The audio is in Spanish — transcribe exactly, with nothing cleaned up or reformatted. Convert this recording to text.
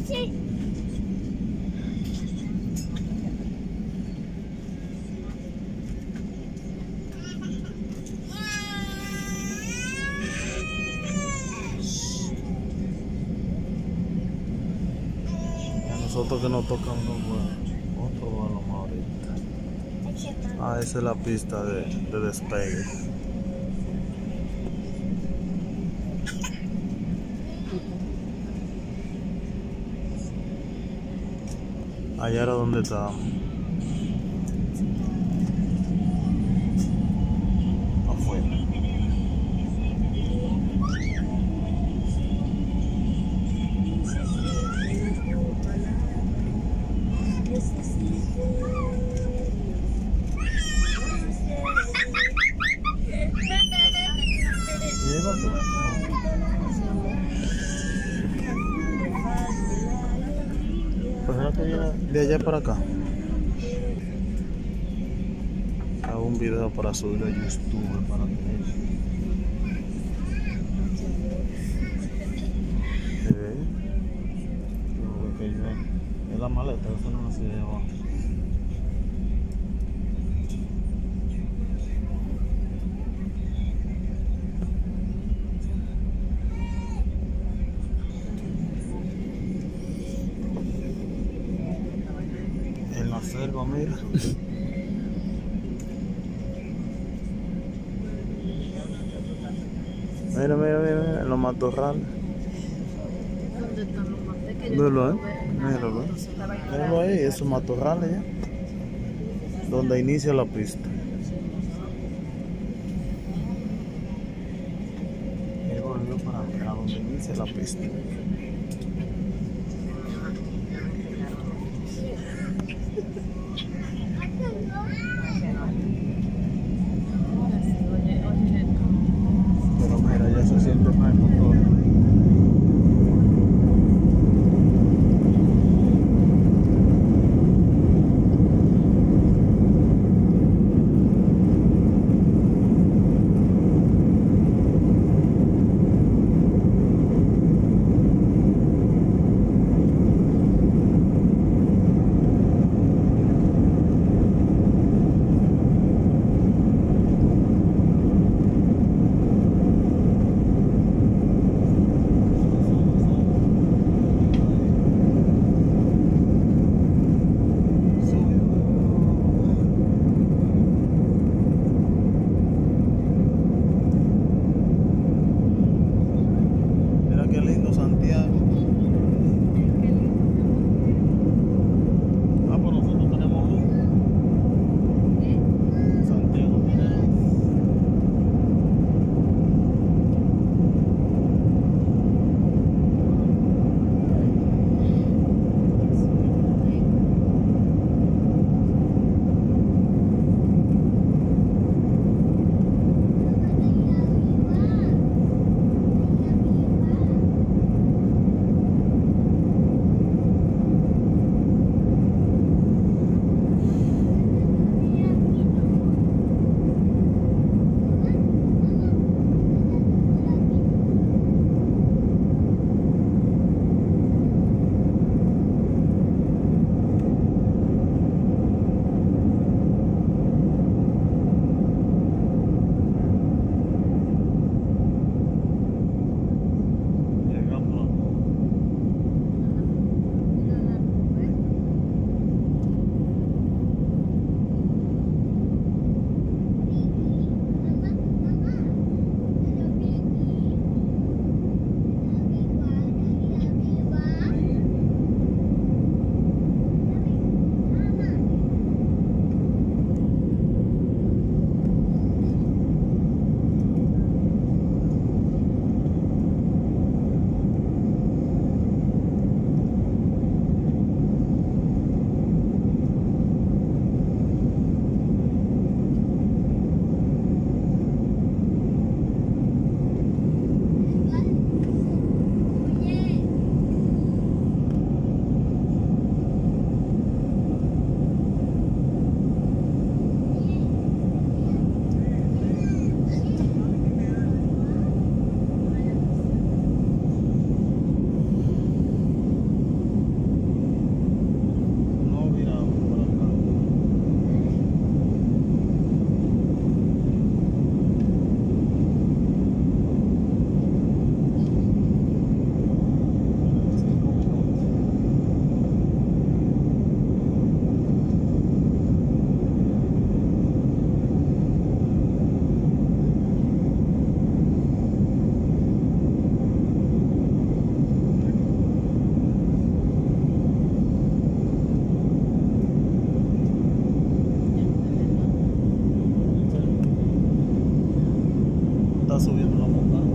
sí. Nosotros que nos tocan unos vuelos, otro vuelo más ahorita. Ah, esa es la pista de, de despegue. Allá era donde estábamos. Afuera. Pues era que viene de allá para acá. Hago un video para subir a YouTube para que es la maleta, eso no se lleva. En la selva, mira. Mira, mira, mira, mira, en los matorrales. ¿Dónde están los mates? Míralo, eh. Míralo, eh. Míralo ahí, esos matorrales ya. Donde inicia la pista. Y volvió para acá, donde inicia la pista. Pero mira, ya se siente más el motor. subiendo la montaña.